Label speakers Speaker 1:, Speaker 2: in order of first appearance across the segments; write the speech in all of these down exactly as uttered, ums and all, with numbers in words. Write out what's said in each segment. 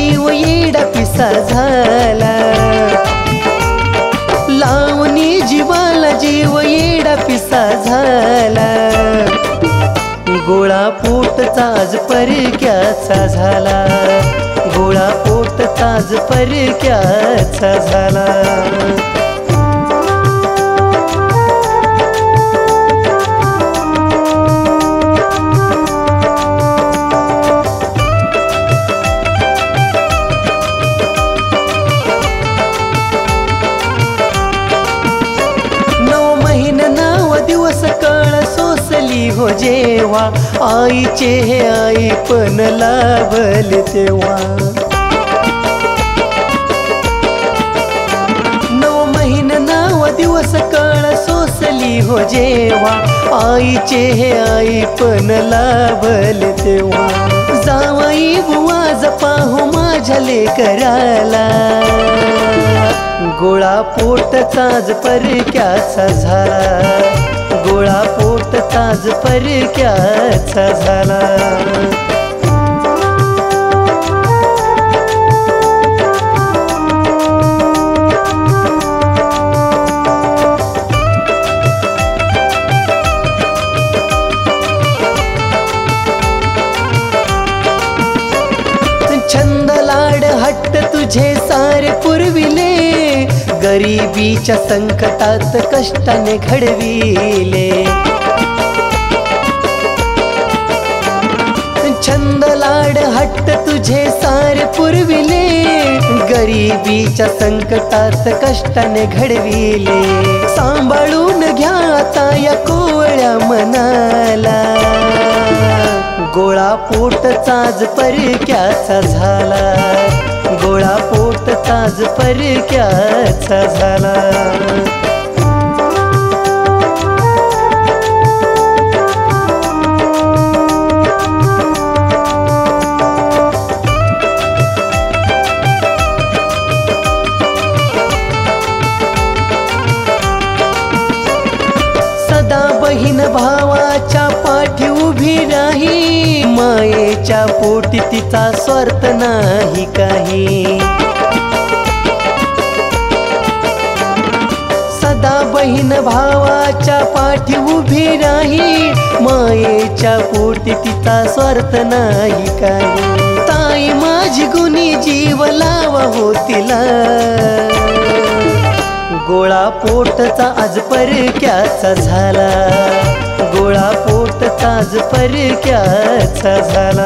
Speaker 1: जीव येडा पिसा झाला, लावणी जीवाला जीव येडा पिसा झाला, गोळा पोटचा आज परक्याचा झाला, गोळा पोटचा आज परक्याचा झाला। दिवस कळ सोसली हो जेव्हा, आईचे हे आई पण लाभले तेव्हा। नऊ महिने नऊ दिवस कळ सोसली हो जेव्हा, आईचे हे आई पण लाभले तेव्हा। जावई बुवाज पाहू माझ्या लेकराला, गोळा पोटचाच परक्याचा झाला, गोळा पोटचाच परक्याचा झाला। छंद लाड हट्ट तुझे सारे पुरविले, गरिबीच्या संकटात कष्टाने घडविले। छंद लाड हट्ट तुझे सारे पुरविले, गरिबीच्या संकटात कष्टाने घडविले। सांभाळून घ्या आता या कोवळ्या मनाला, गोळा पोटचाच परक्याचा झाला, गोळा पोटचाच परक्याचा झाला। सदा बहीण भावाच्या पाठी उभी राही, मायेच्या पोटी तिचा स्वार्थ नाही काही। सदा बहीण भावाच्या पाठी उभी राही, मायेच्या पोटी तिचा स्वार्थ नाही काही। ताई माझी गुणी जीव लावा हो तिला, गोळा पोटचा आज परक्याचा झाला, गोळा पोटचा आज परक्याचा झाला।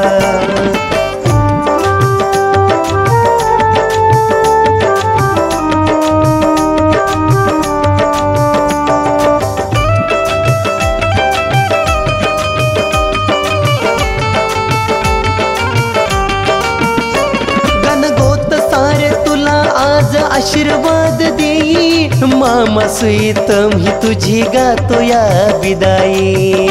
Speaker 1: गणगोत सारे तुला आज आशीर्वाद देई, मामा सुईतम ही तुझी गातो या विदाई।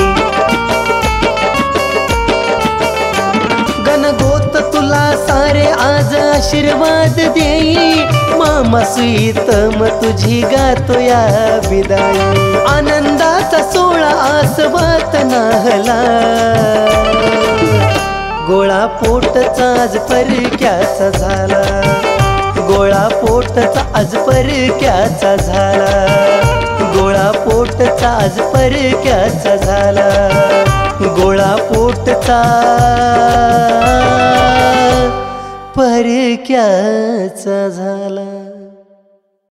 Speaker 1: गणगोत तुला सारे आज आशीर्वाद देई, मामा सुईतम तुझी गातो या विदाई। आनंदाचा सोहळा आसवात नाहला, गोळा पोटचा आज परक्याचा झाला, गोळा पोटचा आज परक्याचा झाला, गोळा पोटचा आज परक्याचा झाला, गोळा पोटचा परक्याचा झाला।